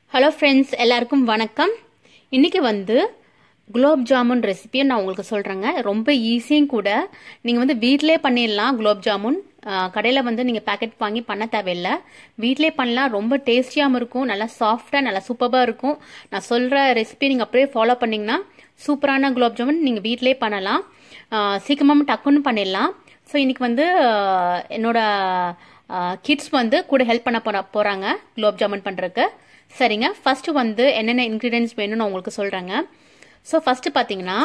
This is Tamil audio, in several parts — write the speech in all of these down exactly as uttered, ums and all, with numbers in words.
ஹலோ ஃப்ரெண்ட்ஸ், எல்லாருக்கும் வணக்கம். இன்னைக்கு வந்து குலோப் ஜாமுன் ரெசிபியை நான் உங்களுக்கு சொல்கிறேங்க. ரொம்ப ஈஸியும் கூட. நீங்கள் வந்து வீட்டிலே பண்ணிடலாம். குலோப் ஜாமுன் கடையில் வந்து நீங்கள் பேக்கெட் வாங்கி பண்ண தேவையில்லை. வீட்டிலே பண்ணலாம். ரொம்ப டேஸ்டியாகவும் இருக்கும், நல்லா சாஃப்டாக, நல்லா சூப்பராக இருக்கும். நான் சொல்கிற ரெசிபி நீங்கள் அப்படியே ஃபாலோ பண்ணிங்கன்னா சூப்பரான குலோப் ஜாமுன் நீங்கள் வீட்டிலே பண்ணலாம். சீக்கிரமாக டக்குன்னு பண்ணிடலாம். ஸோ இன்னைக்கு வந்து என்னோட கிட்ஸ் வந்து கூட ஹெல்ப் பண்ண போன போகிறாங்க குலோப் ஜாமுன் பண்ணுறதுக்கு. சரிங்க, ஃபர்ஸ்ட் வந்து என்னென்ன இன்க்ரீடியன்ஸ் வேணும்னு நான் உங்களுக்கு சொல்கிறேங்க. ஸோ ஃபர்ஸ்ட் பார்த்தீங்கன்னா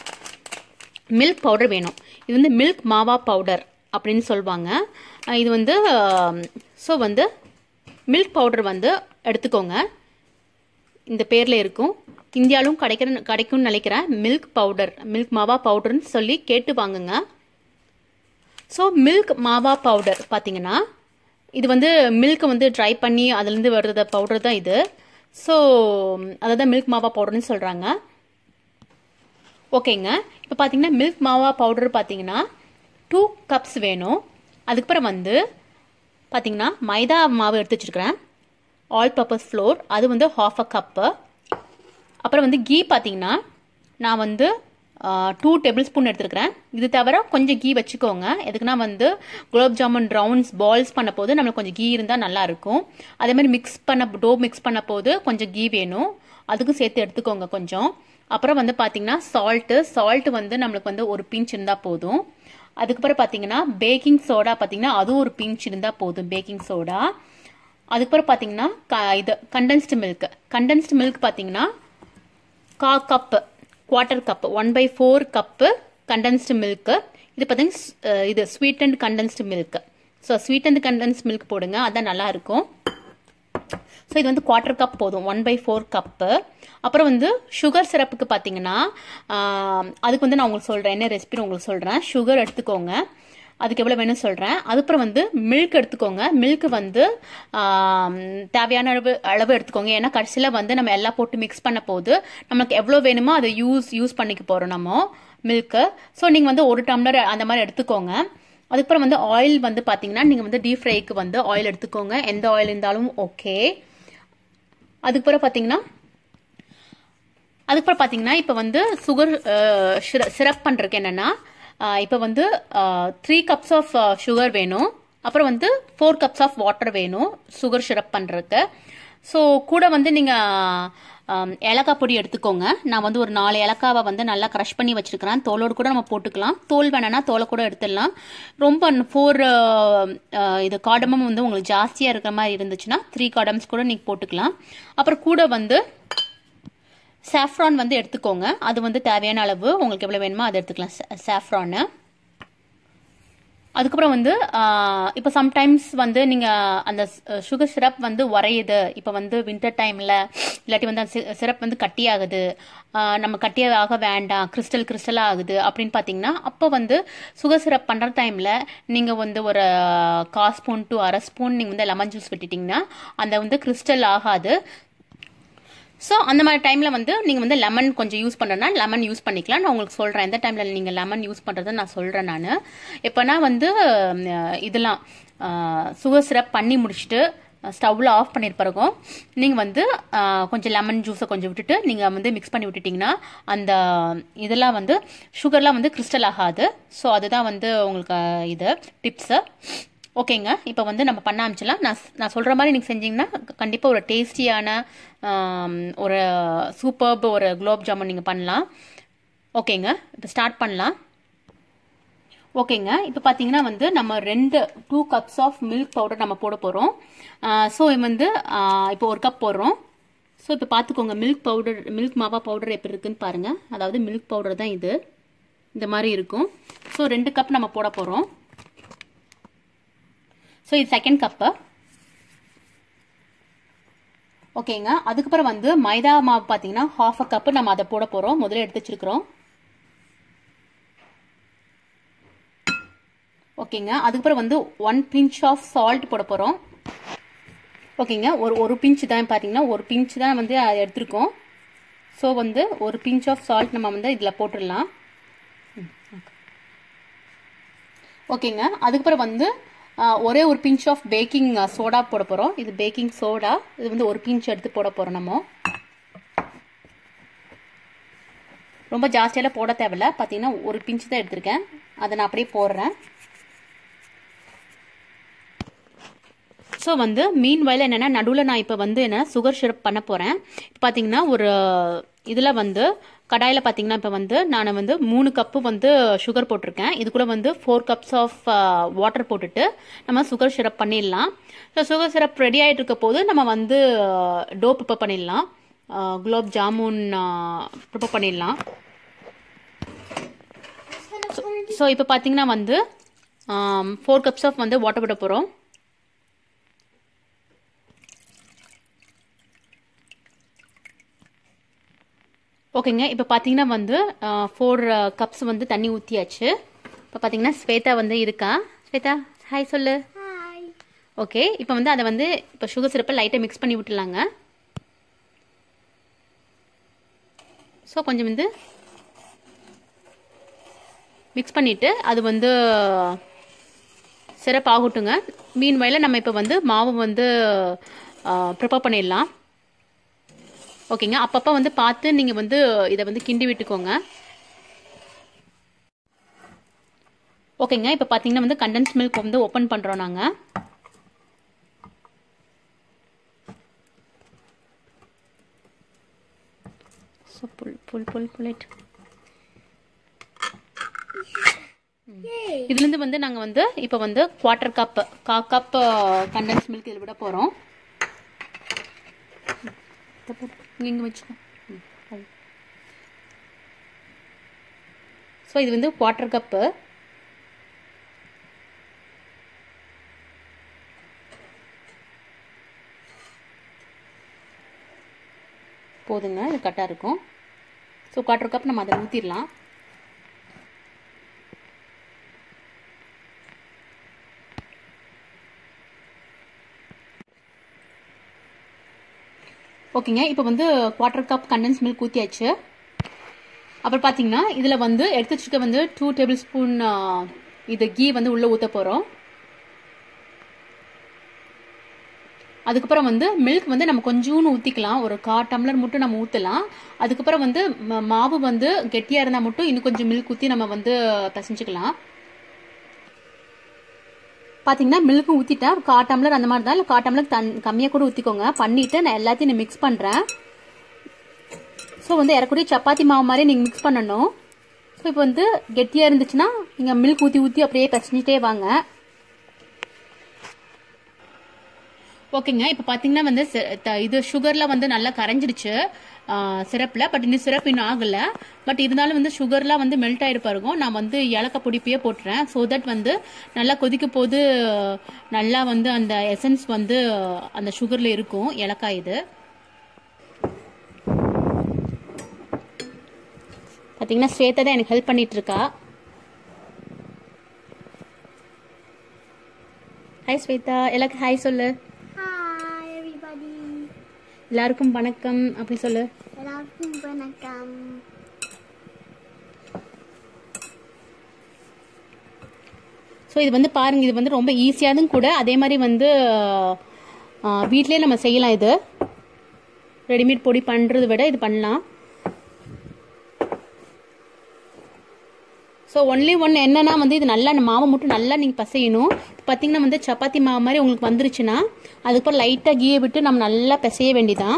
மில்க் பவுடர் வேணும். இது வந்து மில்க் மாவா பவுடர் அப்படின்னு சொல்லுவாங்க. இது வந்து ஸோ வந்து மில்க் பவுடர் வந்து எடுத்துக்கோங்க. இந்த பேரில் இருக்கும். இந்தியாவிலும் கிடைக்கிற கிடைக்கும்னு நினைக்கிறேன். மில்க் பவுடர், மில்க் மாவா பவுடர்னு சொல்லி கேட்டு வாங்குங்க. ஸோ மில்க் மாவா பவுடர் பார்த்தீங்கன்னா இது வந்து மில்க் வந்து ட்ரை பண்ணி அதுலேருந்து வர்ற பவுடர் தான் இது. ஸோ அதை தான் மில்க் மாவா பவுடர்னு சொல்கிறாங்க. ஓகேங்க, இப்போ பார்த்தீங்கன்னா மில்க் மாவா பவுடர் பார்த்தீங்கன்னா டூ கப்ஸ் வேணும். அதுக்கப்புறம் வந்து பார்த்தீங்கன்னா மைதா மாவு எடுத்து வச்சுருக்கிறேன். ஆல் பர்பஸ் ஃப்ளோர் அது வந்து ஹாஃப் அ கப்பு. அப்புறம் வந்து கீ பார்த்தீங்கன்னா நான் வந்து டூ டேபிள் ஸ்பூன் எடுத்துருக்கிறேன். இது தவிர கொஞ்சம் கீ வச்சுக்கோங்க. எதுக்குன்னா வந்து குலோப் ஜாமுன் ரவுண்ட்ஸ் பால்ஸ் பண்ண போது நம்மளுக்கு கொஞ்சம் கீ இருந்தால் நல்லாயிருக்கும். அதே மாதிரி மிக்ஸ் பண்ண டோ மிக்ஸ் பண்ண போது கொஞ்சம் கீ வேணும், அதுக்கும் சேர்த்து எடுத்துக்கோங்க கொஞ்சம். அப்புறம் வந்து பார்த்தீங்கன்னா சால்ட்டு சால்ட்டு வந்து நம்மளுக்கு வந்து ஒரு பிஞ்ச் இருந்தால் போதும். அதுக்கப்புறம் பார்த்தீங்கன்னா பேக்கிங் சோடா பார்த்தீங்கன்னா அதுவும் ஒரு பிஞ்ச் இருந்தால் போதும், பேக்கிங் சோடா. அதுக்கப்புறம் பார்த்தீங்கன்னா இது கண்டென்ஸ்டு மில்க் கண்டென்ஸ்டு மில்க் பார்த்தீங்கன்னா கா cup quarter cup one by four cup condensed milk. இது பார்த்தீங்கன்னா இது sweet and condensed milk. So sweet and condensed milk போடுங்க, அதான் நல்லா இருக்கும். ஸோ இது வந்து குவார்ட்டர் கப் போதும், ஒன் பை ஃபோர் கப்பு. அப்புறம் வந்து சுகர் சிரப்புக்கு பார்த்தீங்கன்னா அதுக்கு வந்து நான் உங்களுக்கு சொல்கிறேன், என்ன ரெசிபி உங்களுக்கு சொல்கிறேன். சுகர் எடுத்துக்கோங்க, அதுக்கு எவ்வளோ வேணும்னு சொல்கிறேன். அதுக்கப்புறம் வந்து மில்க் எடுத்துக்கோங்க. மில்க் வந்து தேவையான அளவு அளவு எடுத்துக்கோங்க. ஏன்னா கடைசியில் வந்து நம்ம எல்லாம் போட்டு மிக்ஸ் பண்ண போது நம்மளுக்கு எவ்வளோ வேணுமோ அதை யூஸ் யூஸ் பண்ணிக்க போகிறோம் நம்ம மில்க்கு. ஸோ நீங்கள் வந்து ஒரு டம்ளர் அந்த மாதிரி எடுத்துக்கோங்க. அதுக்கப்புறம் வந்து ஆயில் வந்து பார்த்தீங்கன்னா நீங்கள் வந்து டீப் ஃப்ரைக்கு வந்து ஆயில் எடுத்துக்கோங்க, எந்த ஆயில் இருந்தாலும் ஓகே. அதுக்கப்புறம் பார்த்தீங்கன்னா அதுக்கப்புறம் பார்த்தீங்கன்னா இப்போ வந்து சுகர் சிரப் பண்ணுறதுக்கு என்னென்னா இப்போ வந்து த்ரீ கப்ஸ் ஆஃப் சுகர் வேணும். அப்புறம் வந்து ஃபோர் கப்ஸ் ஆஃப் வாட்டர் வேணும் சுகர் சிரப் பண்ணுறதுக்கு. ஸோ கூட வந்து நீங்கள் ஏலக்காய் பொடி எடுத்துக்கோங்க. நான் வந்து ஒரு நாலு ஏலக்காவை வந்து நல்லா க்ரஷ் பண்ணி வச்சுருக்கிறேன். தோலோடு கூட நம்ம போட்டுக்கலாம், தோல் வேணான்னா தோலை கூட எடுத்துடலாம். ரொம்ப ஃபோர் இது காடமும் வந்து உங்களுக்கு ஜாஸ்தியாக இருக்கிற மாதிரி இருந்துச்சுன்னா த்ரீ காடம்ஸ் கூட நீங்கள் போட்டுக்கலாம். அப்புறம் கூட வந்து சாஃப்ரான் வந்து எடுத்துக்கோங்க. அது வந்து தேவையான அளவு உங்களுக்கு எவ்வளோ வேணுமோ அதை எடுத்துக்கலாம் சாஃப்ரானு. அதுக்கப்புறம் வந்து இப்போ சம்டைம்ஸ் வந்து நீங்கள் அந்த சுகர் சிரப் வந்து உரையுது, இப்போ வந்து வின்டர் டைமில் இல்லாட்டி வந்து அந்த சிரப் வந்து கட்டியாகுது, நம்ம கட்டியாக வேண்டாம், கிறிஸ்டல் கிறிஸ்டலாக ஆகுது அப்படின்னு பார்த்தீங்கன்னா அப்போ வந்து சுகர் சிரப் பண்ணுற டைமில் நீங்கள் வந்து ஒரு கால் ஸ்பூன் டு அரை ஸ்பூன் நீங்கள் வந்து லெமன் ஜூஸ் விட்டுட்டிங்கன்னா அந்த வந்து கிறிஸ்டல் ஆகாது. ஸோ அந்த மாதிரி டைமில் வந்து நீங்கள் வந்து லெமன் கொஞ்சம் யூஸ் பண்ணுறதுனா லெமன் யூஸ் பண்ணிக்கலாம். நான் உங்களுக்கு சொல்கிறேன் எந்த டைமில் நீங்கள் லெமன் யூஸ் பண்ணுறதை நான் சொல்கிறேன். நான் எப்போனா வந்து இதெல்லாம் சுகர் சிரப் பண்ணி முடிச்சுட்டு ஸ்டவ்வில் ஆஃப் பண்ணிட்டு பிறகும் நீங்கள் வந்து கொஞ்சம் லெமன் ஜூஸை கொஞ்சம் விட்டுட்டு நீங்கள் வந்து மிக்ஸ் பண்ணி விட்டுட்டிங்கன்னா அந்த இதெல்லாம் வந்து சுகர்லாம் வந்து கிறிஸ்டல் ஆகாது. ஸோ அதுதான் வந்து உங்களுக்கு இது டிப்ஸு. ஓகேங்க, இப்போ வந்து நம்ம பண்ண ஆரம்பிச்சிடலாம். நான் நான் சொல்கிற மாதிரி நீங்கள் செஞ்சிங்கன்னா கண்டிப்பாக ஒரு டேஸ்டியான ஒரு சூப்பர்ப் ஒரு குலோப் ஜாமுன் நீங்கள் பண்ணலாம். ஓகேங்க, இப்போ ஸ்டார்ட் பண்ணலாம். ஓகேங்க, இப்போ பார்த்தீங்கன்னா வந்து நம்ம ரெண்டு two cups of milk powder நம்ம போட போகிறோம். ஸோ வந்து இப்போ ஒரு கப் போடுறோம். ஸோ இப்போ பார்த்துக்கோங்க milk powder milk mawa powder எப்படி இருக்குன்னு பாருங்கள். அதாவது மில்க் பவுடர் தான் இது, இந்த மாதிரி இருக்கும். ஸோ ரெண்டு கப் நம்ம போட போகிறோம். ஸோ இது செகண்ட் கப்பு. ஓகேங்க, அதுக்கப்புறம் வந்து மைதா மாவு பார்த்தீங்கன்னா ஹாஃப் அ கப்பு நம்ம அதை போட போகிறோம். முதல்ல எடுத்து வச்சிருக்கிறோம். ஓகேங்க, அதுக்கப்புறம் வந்து ஒன் பிஞ்ச் ஆஃப் சால்ட் போட போகிறோம். ஓகேங்க, ஒரு ஒரு பிஞ்ச் தான் பார்த்தீங்கன்னா ஒரு பிஞ்ச் தான் வந்து எடுத்துருக்கோம். ஸோ வந்து ஒரு பிஞ்ச் ஆஃப் சால்ட் நம்ம வந்து இதில் போட்டுடலாம். ஓகேங்க, அதுக்கப்புறம் வந்து ஒரே ஒரு பிஞ்ச் ஆஃப் பேக்கிங் சோடா போட போகிறோம். இது பேக்கிங் சோடா, இது வந்து ஒரு பிஞ்ச் எடுத்து போட போகிறோம். நம்ம ரொம்ப ஜாஸ்தியெல்லாம் போட தேவையில்ல. பார்த்தீங்கன்னா ஒரு பிஞ்ச் தான் எடுத்திருக்கேன், அதை நான் அப்படியே போடுறேன். ஸோ வந்து மீன் வயலில் என்னென்னா நடுவில் நான் இப்போ வந்து என்ன சுகர் சிரப் பண்ண போகிறேன். இப்போ பார்த்தீங்கன்னா ஒரு இதில் வந்து கடாயில் பார்த்தீங்கன்னா இப்போ வந்து நான் வந்து மூணு கப்பு வந்து சுகர் போட்டிருக்கேன். இது கூட வந்து ஃபோர் கப்ஸ் ஆஃப் வாட்டர் போட்டுட்டு நம்ம சுகர் சிரப் பண்ணிடலாம். ஸோ சுகர் சிரப் ரெடி ஆகிட்டு இருக்க போது நம்ம வந்து டோ ப்ரிப்பேர் பண்ணிடலாம், குலாப் ஜாமுன் ப்ரிப்பேர் பண்ணிடலாம். ஸோ இப்போ பார்த்தீங்கன்னா வந்து ஃபோர் கப்ஸ் ஆஃப் வந்து வாட்டர் போட போகிறோம். ஓகேங்க, இப்போ பார்த்தீங்கன்னா வந்து ஃபோர் கப்ஸ் வந்து தண்ணி ஊற்றியாச்சு. இப்போ பார்த்தீங்கன்னா ஸ்வேதா வந்து இருக்கா. ஸ்வேதா ஹாய் சொல்லு. ஓகே, இப்போ வந்து அதை வந்து இப்போ சுகர் சிரப்பை லைட்டாக மிக்ஸ் பண்ணி விட்டுலாங்க. ஸோ கொஞ்சம் வந்து மிக்ஸ் பண்ணிவிட்டு அது வந்து சிரப் ஆகட்டுங்க. மீன் வயலில் நம்ம இப்போ வந்து மாவு வந்து ப்ரிப்பேர் பண்ணிடலாம். ஓகேங்க, அப்பப்போ வந்து பார்த்து நீங்கள் வந்து இதை வந்து கிண்டி விட்டுக்கோங்க. ஓகேங்க, இப்போ பார்த்தீங்கன்னா வந்து கண்டென்ஸ் மில்க் வந்து ஓப்பன் பண்ணுறோம் நாங்கள். ஸோ புல் புல் புல் புல்லிட் இதுலேருந்து வந்து நாங்கள் வந்து இப்போ வந்து குவார்ட்டர் கப் கா கப் கண்டென்ஸ் மில்க் இதில் விட போகிறோம். இங்கே வச்சுக்கோ. ஸோ இது வந்து குவார்ட்டர் கப்பு. போதுங்க, இது கரெக்டாக இருக்கும். ஸோ குவார்ட்டர் கப் நம்ம அதை ஊற்றிடலாம். ஓகேங்க, இப்போ வந்து குவார்ட்டர் கப் கண்டென்ஸ் மில்க் ஊற்றியாச்சு. அப்புறம் பார்த்தீங்கன்னா இதில் வந்து எடுத்து வச்சுக்க வந்து டூ டேபிள் ஸ்பூன் இது கீ வந்து உள்ளே ஊற்ற போகிறோம். அதுக்கப்புறம் வந்து மில்க் வந்து நம்ம கொஞ்சோன்னு ஊற்றிக்கலாம், ஒரு கா டம்ளர் மட்டும் நம்ம ஊற்றலாம். அதுக்கப்புறம் வந்து மாவு வந்து கெட்டியாக இருந்தால் மட்டும் இன்னும் கொஞ்சம் மில்க் ஊற்றி நம்ம வந்து பிசைஞ்சிக்கலாம். பார்த்தீங்கன்னா மில்க்கு ஊற்றிட்டேன், கா டம்ளர் அந்த மாதிரி தான், இல்லை கா டம்ளர் தன் கம்மியாக கூட ஊற்றிக்கோங்க. பண்ணிவிட்டு நான் எல்லாத்தையும் நான் மிக்ஸ் பண்ணுறேன். ஸோ வந்து இறக்கூடிய சப்பாத்தி மாவு மாதிரி நீங்கள் மிக்ஸ் பண்ணணும். ஸோ இப்போ வந்து கெட்டியாக இருந்துச்சுன்னா நீங்கள் மில்க் ஊற்றி ஊற்றி அப்படியே பிசைஞ்சிட்டே வாங்க. ஓகேங்க, இப்போ பார்த்தீங்கன்னா வந்து இது சுகரில் வந்து நல்லா கரைஞ்சிடுச்சு சிரப்பில். பட் இன்னும் சிரப் இன்னும் ஆகலை. பட் இருந்தாலும் வந்து சுகர்லாம் வந்து மெல்ட் ஆகிட்டு பாருங்க. நான் வந்து ஏலக்காய் பொடிப்பையே போட்டுறேன். ஸோ தட் வந்து நல்லா கொதிக்க போது நல்லா வந்து அந்த எசன்ஸ் வந்து அந்த சுகரில் இருக்கும், ஏலக்காய். இது பார்த்தீங்கன்னா ஸ்வேதா தான் எனக்கு ஹெல்ப் பண்ணிட்டு இருக்கா. ஹாய் ஸ்வேதா, எல்லாருக்கும் ஹாய் சொல்லு. எல்லாருக்கும் வணக்கம் அப்படி சொல்லு. எல்லாருக்கும் வணக்கம். ஸோ இது வந்து பாருங்க, இது வந்து ரொம்ப ஈஸியானதும் கூட. அதே மாதிரி வந்து வீட்லயே நம்ம செய்யலாம். இது ரெடிமேட் பொடி பண்ணுறதை விட இது பண்ணலாம். ஸோ ஒன்லி ஒன் என்னன்னா வந்து இது நல்லா மாவை மட்டும் நல்லா நீங்கள் பிசையணும். பார்த்தீங்கன்னா வந்து சப்பாத்தி மாவு மாதிரி உங்களுக்கு வந்துருச்சுன்னா அதுக்கப்புறம் லைட்டாக கீயை விட்டு நம்ம நல்லா பிசைய வேண்டியதான்.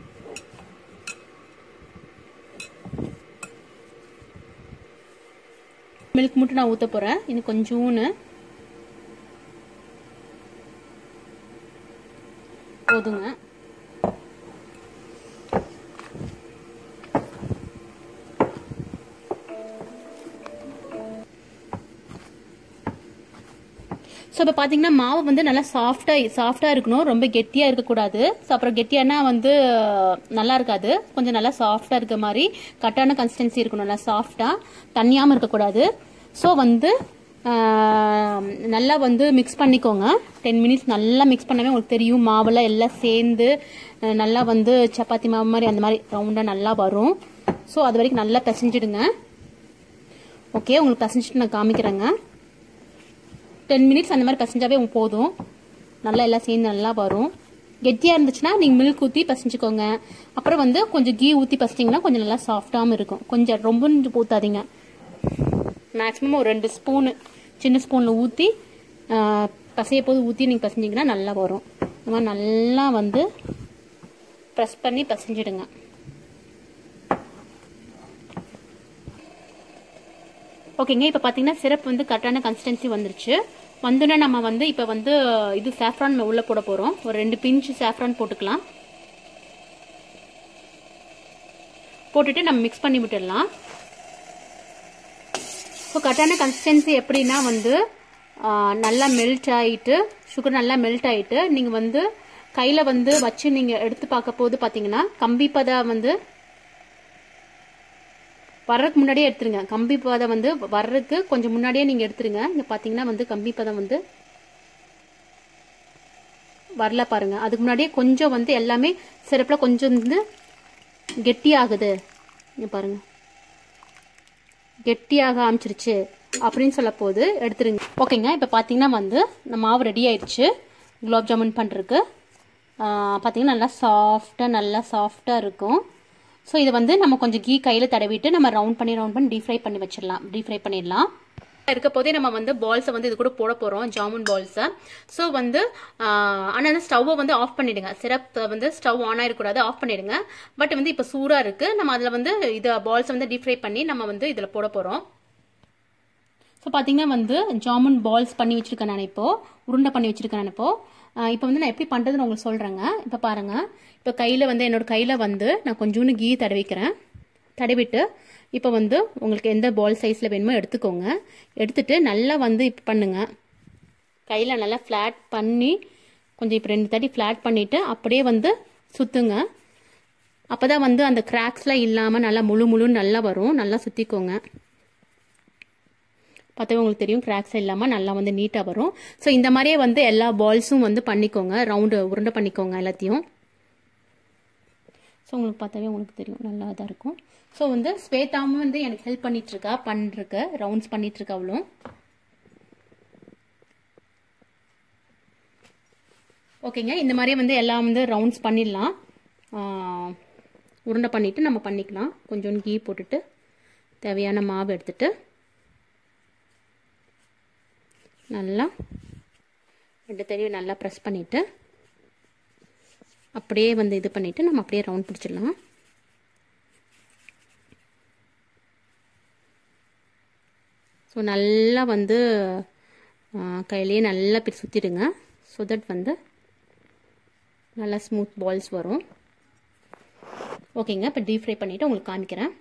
மில்க் மட்டும் நான் ஊற்ற போகிறேன், இன்னும் கொஞ்சோன்னு போதுங்க. ஸோ இப்போ பார்த்தீங்கன்னா மாவு வந்து நல்லா சாஃப்டாக சாஃப்டாக இருக்கணும், ரொம்ப கெட்டியாக இருக்கக்கூடாது. ஸோ அப்புறம் கெட்டியானா வந்து நல்லா இருக்காது. கொஞ்சம் நல்லா சாஃப்டாக இருக்க மாதிரி கரெக்டான கன்சிஸ்டன்சி இருக்கணும், நல்லா சாஃப்டாக, தண்ணியாமல் இருக்கக்கூடாது. ஸோ வந்து நல்லா வந்து மிக்ஸ் பண்ணிக்கோங்க. டென் மினிட்ஸ் நல்லா மிக்ஸ் பண்ணவே உங்களுக்கு தெரியும், மாவில் எல்லாம் சேர்ந்து நல்லா வந்து சப்பாத்தி மாவு மாதிரி அந்த மாதிரி ரவுண்டாக நல்லா வரும். ஸோ அது வரைக்கும் நல்லா பிசைஞ்சிடுங்க. ஓகே, உங்களுக்கு பிசைஞ்சிட்டு நான் காமிக்கிறேங்க. டென் மினிட்ஸ் அந்த மாதிரி பசஞ்சாவே போதும். நல்லா எல்லாம் சேர்ந்து நல்லா வரும். கெட்டியாக இருந்துச்சுன்னா நீங்கள் மில்க் ஊற்றி பசஞ்சுக்கோங்க. அப்புறம் வந்து கொஞ்சம் கீ ஊற்றி பசிச்சிங்கன்னா கொஞ்சம் நல்லா சாஃப்டாகவும் இருக்கும். கொஞ்சம் ரொம்ப ஊற்றாதீங்க. மேக்ஸிமம் ஒரு ரெண்டு ஸ்பூனு சின்ன ஸ்பூனில் ஊற்றி பசைய போது ஊற்றி நீங்கள் பசஞ்சிங்கன்னா நல்லா வரும். இந்த மாதிரி நல்லா வந்து ப்ரெஸ் பண்ணி பசஞ்சிடுங்க. ஓகேங்க, இப்போ பார்த்தீங்கன்னா சிரப் வந்து கரெக்டான கன்சிஸ்டன்சி வந்துருச்சு. வந்துன்னா நம்ம வந்து இப்போ வந்து இது சாஃப்ரான் உள்ளே போட போகிறோம். ஒரு ரெண்டு பிஞ்சு சாஃப்ரான் போட்டுக்கலாம். போட்டுட்டு நம்ம மிக்ஸ் பண்ணி விட்டுடலாம். ஸோ கரெக்டான கன்சிஸ்டன்சி எப்படின்னா வந்து நல்லா மெல்ட் ஆகிட்டு சுகர் நல்லா மெல்ட் ஆகிட்டு நீங்கள் வந்து கையில் வந்து வச்சு நீங்கள் எடுத்து பார்க்க போது பார்த்தீங்கன்னா கம்பி பதம் வந்து வர்றதுக்கு முன்னாடியே எடுத்துருங்க. கம்பி பதம் வந்து வர்றதுக்கு கொஞ்சம் முன்னாடியே நீங்கள் எடுத்துருங்க. இங்கே பார்த்தீங்கன்னா வந்து கம்பி பதம் வந்து வரல பாருங்க. அதுக்கு முன்னாடியே கொஞ்சம் வந்து எல்லாமே சிறப்பில் கொஞ்சம் வந்து கெட்டியாகுது. இங்கே பாருங்க, கெட்டியாக ஆரம்பிச்சிருச்சு அப்படின்னு சொல்ல போது எடுத்துருங்க. ஓகேங்க, இப்போ பார்த்தீங்கன்னா வந்து இந்த மாவு ரெடி ஆயிடுச்சு குலாப் ஜாமுன் பண்ணுறதுக்கு. பார்த்தீங்கன்னா நல்லா சாஃப்டாக நல்லா சாஃப்டாக இருக்கும். ஸோ இது வந்து நம்ம கொஞ்சம் கீ கையில் தடவிட்டு நம்ம ரவுண்ட் பண்ணி ரவுண்ட் பண்ணி டீப் ஃப்ரை பண்ணி வச்சிடலாம். டீப் ஃப்ரை பண்ணிடலாம். இருக்க போதே நம்ம வந்து பால்ஸை வந்து இது கூட போட போகிறோம், ஜாமுன் பால்ஸை. ஸோ வந்து ஆனால் அந்த ஸ்டவ்வை வந்து ஆஃப் பண்ணிடுங்க. சிரப் வந்து ஸ்டவ் ஆன் ஆகிடக்கூடாது, ஆஃப் பண்ணிடுங்க. பட் வந்து இப்போ சூடாக இருக்குது. நம்ம அதில் வந்து இதை பால்ஸை வந்து டீப் ஃப்ரை பண்ணி நம்ம வந்து இதில் போட போகிறோம். ஸோ பார்த்தீங்கன்னா வந்து ஜாமுன் பால்ஸ் பண்ணி வச்சுருக்கேன் நான். இப்போது உருண்டை பண்ணி வச்சுருக்கேன் நான். இப்போது இப்போ வந்து நான் எப்படி பண்ணுறதுன்னு உங்களுக்கு சொல்கிறேங்க. இப்போ பாருங்கள், இப்போ கையில் வந்து என்னோட கையில் வந்து நான் கொஞ்சோண்டு கீ தடவிக்கிறேன். தடவிட்டு இப்போ வந்து உங்களுக்கு எந்த பால் சைஸில் வேணுமோ எடுத்துக்கோங்க. எடுத்துட்டு நல்லா வந்து இப்போ பண்ணுங்க. கையில் நல்லா ஃப்ளாட் பண்ணி கொஞ்சம் இப்போ ரெண்டு தட்டி ஃப்ளாட் பண்ணிவிட்டு அப்படியே வந்து சுற்றுங்க. அப்போ தான் வந்து அந்த கிராக்ஸ்லாம் இல்லாமல் நல்லா முழு முழுன்னு நல்லா வரும். நல்லா சுற்றிக்கோங்க. பார்த்தாவே உங்களுக்கு தெரியும், கிராக்ஸ் இல்லாமல் நல்லா வந்து நீட்டாக வரும். ஸோ இந்த மாதிரியே வந்து எல்லா பால்ஸும் வந்து பண்ணிக்கோங்க. ரவுண்டு உருண்டை பண்ணிக்கோங்க எல்லாத்தையும். ஸோ உங்களுக்கு பார்த்தாவே உங்களுக்கு தெரியும் நல்லா தான் இருக்கும். ஸோ வந்து ஸ்வேதாவும் வந்து எனக்கு ஹெல்ப் பண்ணிகிட்ருக்கா, பண்ணிருக்க ரவுண்ட்ஸ் பண்ணிகிட்ருக்கா அவளும். ஓகேங்க, இந்த மாதிரியே வந்து எல்லாம் வந்து ரவுண்ட்ஸ் பண்ணிடலாம். உருண்டை பண்ணிவிட்டு நம்ம பண்ணிக்கலாம். கொஞ்சோண்டு கீ போட்டுட்டு தேவையான மாவு எடுத்துட்டு நல்லா ரெண்டு தடவை நல்லா ப்ரெஸ் பண்ணிவிட்டு அப்படியே வந்து இது பண்ணிவிட்டு நம்ம அப்படியே ரவுண்ட் பிடிச்சிடலாம். ஸோ நல்லா வந்து கையிலேயே நல்லா பிடி சுற்றிடுங்க. ஸோ தட் வந்து நல்லா ஸ்மூத் பால்ஸ் வரும். ஓகேங்க, இப்போ டீப் ஃப்ரை பண்ணிவிட்டு உங்களுக்கு காமிக்கிறேன்.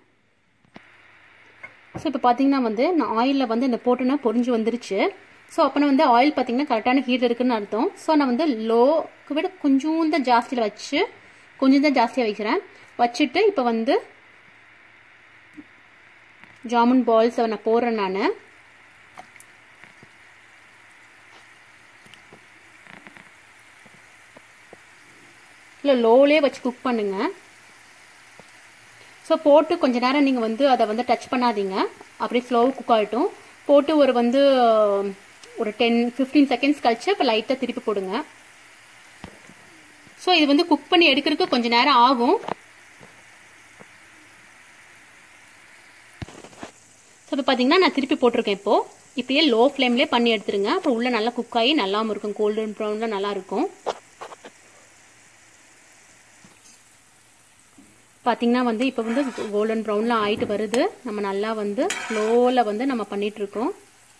ஸோ இப்போ பார்த்தீங்கன்னா வந்து நான் ஆயிலில் வந்து இந்த போட்டோன்னா பொரிஞ்சு வந்துருச்சு. ஸோ அப்போ வந்து ஆயில் பார்த்தீங்கன்னா கரெக்டான ஹீட் இருக்குன்னு அர்த்தம். ஸோ நான் வந்து லோக்கு விட கொஞ்சம் தான் ஜாஸ்தியில் வச்சு கொஞ்சம் தான் ஜாஸ்தியாக வைக்கிறேன். வச்சுட்டு இப்போ வந்து ஜாமுன் பால்ஸை நான் போடுறேன். நான் இல்லை லோவிலே வச்சு குக் பண்ணுங்க. ஸோ போட்டு கொஞ்ச நேரம் நீங்கள் வந்து அதை வந்து டச் பண்ணாதீங்க. அப்படியே ஸ்லோவாக குக் ஆகிட்டும். போட்டு ஒரு வந்து ஒரு டென் ஃபிஃப்டீன் செகண்ட்ஸ் கழிச்சு இப்போ லைட்டாக திருப்பி போடுங்க. ஸோ இது வந்து குக் பண்ணி எடுக்கிறதுக்கு கொஞ்சம் நேரம் ஆகும். ஸோ இப்போ பார்த்தீங்கன்னா நான் திருப்பி போட்டிருக்கேன். இப்போது இப்படியே லோ ஃப்ளேம்லேயே பண்ணி எடுத்துருங்க. அப்புறம் உள்ளே நல்லா குக் ஆகி நல்லாவும் இருக்கும். கோல்டன் ப்ரௌனில் நல்லா இருக்கும். பார்த்தீங்கன்னா வந்து இப்போ வந்து கோல்டன் ப்ரௌனில் ஆகிட்டு வருது. நம்ம நல்லா வந்து ஸ்லோவில் வந்து நம்ம பண்ணிகிட்ருக்கோம்.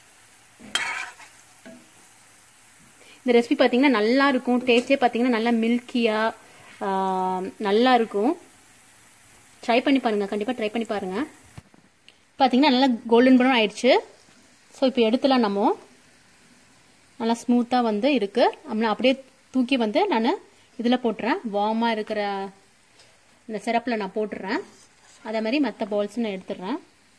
இந்த ரெசிபி பார்த்தீங்கன்னா நல்லா இருக்கும். டேஸ்ட்டே பார்த்தீங்கன்னா நல்லா மில்கியாக நல்லா இருக்கும். ட்ரை பண்ணி பாருங்கள், கண்டிப்பாக ட்ரை பண்ணி பாருங்கள். பார்த்தீங்கன்னா நல்லா கோல்டன் ப்ரௌன் ஆயிடுச்சு. ஸோ இப்போ எடுத்துலாம் நம்ம நல்லா ஸ்மூத்தாக வந்து இருக்குது. அப்படின்னா அப்படியே தூக்கி வந்து நான் இதில் போட்டுறேன். வார்மாக இருக்கிற இந்த சிரப்பில் நான் போட்டுறேன். அதே மாதிரி மற்ற பால்ஸும் நான் எடுத்துடுறேன்.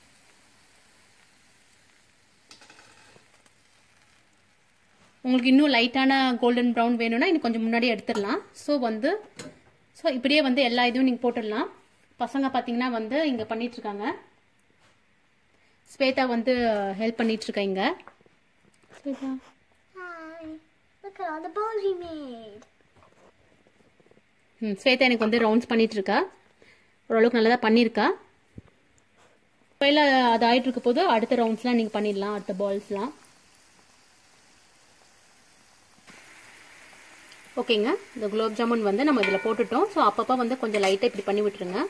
உங்களுக்கு இன்னும் லைட்டான கோல்டன் ப்ரௌன் வேணும்னா இன்னும் கொஞ்சம் முன்னாடி எடுத்துடலாம். ஸோ வந்து ஸோ இப்படியே வந்து எல்லா இதுவும் நீங்கள் போட்டுடலாம். பசங்க பார்த்தீங்கன்னா வந்து இங்கே பண்ணிகிட்ருக்காங்க. ஸ்வேதா வந்து ஹெல்ப் பண்ணிகிட்ருக்காங்க. Shweta Look at all the balls we made. ம் ஸ்வேதா எனக்கு வந்து ரவுண்ட்ஸ் பண்ணிட்டு இருக்கா. ஓரளவுக்கு நல்லா தான் பண்ணியிருக்கா. பையில அது ஆயிட்டு இருக்க போது அடுத்த ரவுண்ட்ஸ்லாம் நீங்கள் பண்ணிடலாம், அடுத்த பால்ஸ்லாம். ஓகேங்க, இந்த குலோப் ஜாமுன் வந்து நம்ம இதில் போட்டுட்டோம். ஸோ அப்பப்போ வந்து கொஞ்சம் லைட்டாக இப்படி பண்ணி விட்டுருங்க,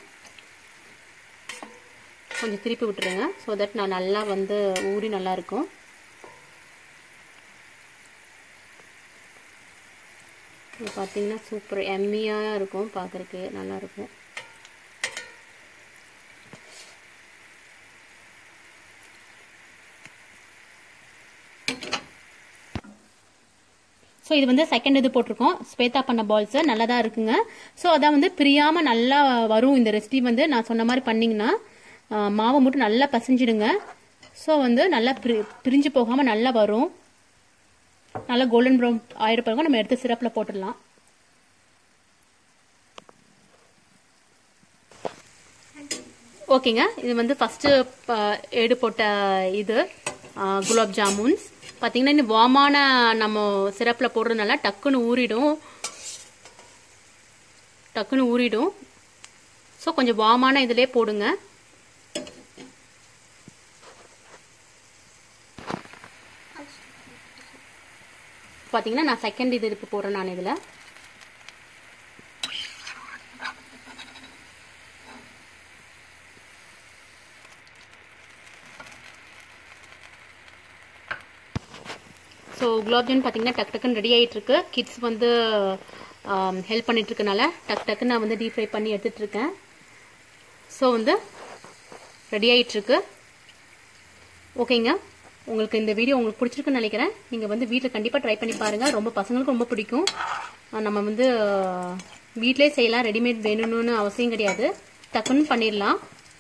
கொஞ்சம் திருப்பி விட்டுருங்க. ஸோ தட் நான் நல்லா வந்து ஊறி நல்லாயிருக்கும். இது பார்த்தீங்கன்னா சூப்பர் எம்மியாக இருக்கும், பார்க்குறக்கு நல்லாயிருக்கும். ஸோ இது வந்து செகண்ட் இது போட்டிருக்கோம், ஸ்வேதா பண்ண பால்ஸு நல்லா தான் இருக்குங்க. ஸோ அதான் வந்து பிரியாமல் நல்லா வரும் இந்த ரெசிபி. வந்து நான் சொன்ன மாதிரி பண்ணிங்கன்னா மாவை மட்டும் நல்லா பசைஞ்சிடுங்க. ஸோ வந்து நல்லா பிரி பிரிஞ்சு போகாமல் நல்லா வரும். நல்லா கோல்டன் ப்ரௌன் ஆயிரம் பிறகு நம்ம எடுத்து சிரப்பில் போட்டுடலாம். ஓகேங்க, இது வந்து ஃபஸ்ட்டு ஏடு போட்ட இது குலாப் ஜாமுன்ஸ். பார்த்தீங்கன்னா இந்த வார்மான நம்ம சிரப்பில் போடுறதுனால டக்குன்னு ஊறிடும், டக்குன்னு ஊறிடும். ஸோ கொஞ்சம் வார்மான இதிலே போடுங்க. பார்த்தீங்கன்னா நான் செகண்ட் இது இப்போ போடுறேன் நான் இதில். ஸோ குலாப் ஜாமுன் பார்த்தீங்கன்னா டக் டக்குன்னு ரெடி ஆகிட்டுருக்கு. கிட்ஸ் வந்து ஹெல்ப் பண்ணிகிட்ருக்கனால டக் டக்குன்னு நான் வந்து டீப் ஃப்ரை பண்ணி எடுத்துகிட்ருக்கேன். ஸோ வந்து ரெடி ஆகிட்டுருக்கு. ஓகேங்க, உங்களுக்கு இந்த வீடியோ உங்களுக்கு பிடிச்சிருக்குன்னு நினைக்கிறேன். நீங்கள் வந்து வீட்டில் கண்டிப்பாக ட்ரை பண்ணி பாருங்கள், ரொம்ப பசங்களுக்கு ரொம்ப பிடிக்கும். நம்ம வந்து வீட்டிலே செய்யலாம், ரெடிமேட் வேணும்னு அவசியம் கிடையாது, டக்குன்னு பண்ணிடலாம்.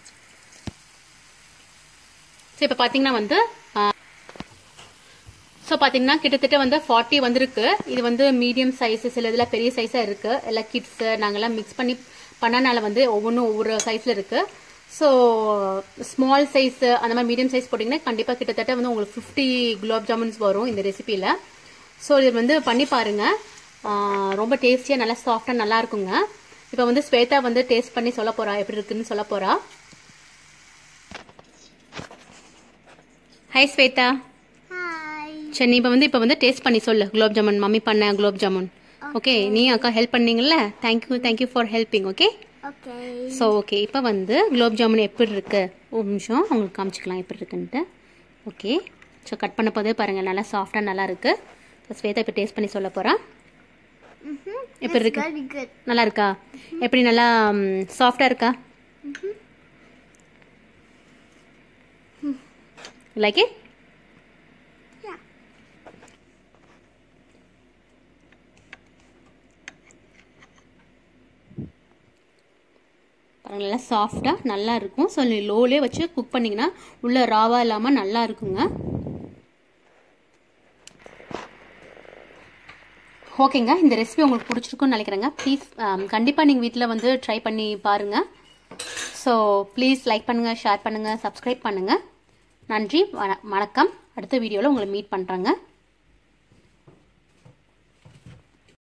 ஸோ இப்போ பார்த்தீங்கன்னா வந்து ஸோ பார்த்தீங்கன்னா கிட்டத்தட்ட வந்து ஃபார்ட்டி வந்திருக்கு. இது வந்து மீடியம் சைஸு, சில இதில் பெரிய சைஸாக இருக்குது. எல்லாம் கிட்ஸு நாங்கள்லாம் மிக்ஸ் பண்ணி பண்ணனால வந்து ஒவ்வொன்றும் ஒவ்வொரு சைஸில் இருக்குது. ஸோ ஸ்மால் சைஸு அந்த மாதிரி மீடியம் சைஸ் போட்டிங்கன்னா கண்டிப்பாக கிட்டத்தட்ட வந்து உங்களுக்கு ஃபிஃப்டி குலாப் ஜாமுன்ஸ் வரும் இந்த ரெசிபியில். ஸோ இது வந்து பண்ணி பாருங்கள், ரொம்ப டேஸ்டியாக நல்லா சாஃப்டாக நல்லா இருக்குங்க. இப்போ வந்து ஸ்வேதா வந்து டேஸ்ட் பண்ணி சொல்ல போகிறா, எப்படி இருக்குன்னு சொல்ல போகிறா. ஹாய் ஸ்வேதா. சரி, இப்போ வந்து இப்போ வந்து டேஸ்ட் பண்ணி சொல்லு குலாப் ஜாமுன், மம்மி பண்ண குலாப் ஜாமுன். ஓகே, நீ அக்கா ஹெல்ப் பண்ணீங்கல்ல, thank you thank you for helping. Okay, so okay இப்போ வந்து குலாப் ஜாமுன் எப்படி இருக்கு ஒரு நிமிஷம் உங்களுக்கு காமிச்சிக்கலாம் எப்படி இருக்குன்ட்டு. ஓகே, ஸோ கட் பண்ண போதே பாருங்கள் நல்லா சாஃப்டாக நல்லா இருக்கு. ஸோ ஸ்வேதா இப்போ டேஸ்ட் பண்ணி சொல்ல போகிறா. எப்படி இருக்கு, நல்லா இருக்கா? எப்படி நல்லா சாஃப்டாக இருக்கா? Like it? நல்லா சாஃப்டாக நல்லா இருக்கும். ஸோ லோலே வச்சு குக் பண்ணிங்கன்னா உள்ளே ராவாக இல்லாமல் நல்லா இருக்குங்க. ஓகேங்க, இந்த ரெசிபி உங்களுக்கு பிடிச்சிருக்குன்னு நினைக்கிறேங்க. ப்ளீஸ் கண்டிப்பாக நீங்கள் வீட்டில் வந்து ட்ரை பண்ணி பாருங்கள். ஸோ ப்ளீஸ் லைக் பண்ணுங்கள், ஷேர் பண்ணுங்கள், சப்ஸ்கிரைப் பண்ணுங்கள். நன்றி, வணக்கம். அடுத்த வீடியோவில் உங்களை மீட் பண்ணுறேங்க.